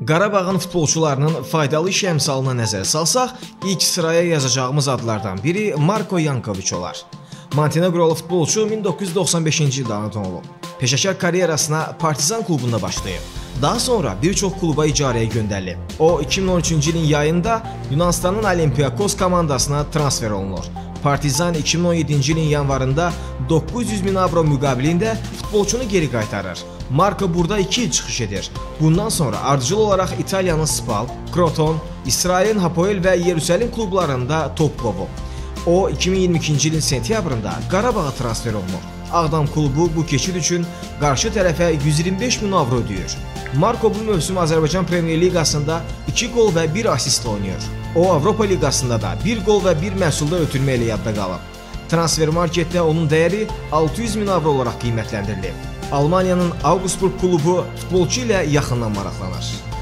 Qarabağın futbolçularının faydalı iş əmsalına nəzər salsaq, ilk sıraya yazacağımız adlardan biri Marko Yankoviç olar. Montenegrolu futbolçu 1995-ci ildə anadan olub. Peşəkar karyerasına Partizan klubunda başlayıb. Daha sonra bir çox kluba icarəyə göndərilib. O 2013-cü ilin yayında Yunanistanın Olympiakos komandasına transfer olunur. Partizan 2017-ci ilin yanvarında 900 min avro müqabilində futbolçunu geri qaytarır. Marko burada 2 il çıxış edir. Bundan sonra ardıcıl olaraq İtaliyanın Spal, Kroton, İsrailin Hapoel və Yerusəlim klublarında top qovub. O 2022-ci ilin sentyabrında Qarabağa transfer olunur. Ağdam klubu bu keçid üçün qarşı tərəfə 125 min avro ödəyir. Marko bu mövsüm Azərbaycan Premyer Liqasında 2 qol və 1 asist oynayır. O Avropa Liqasında da 1 qol və 1 məhsulda ötürmə ilə yadda qalıb. Transfer marketdə onun dəyəri 600 min avro olaraq qiymətləndirilib. Almaniyanın Augsburg klubu futbolçu ilə yaxından maraqlanır.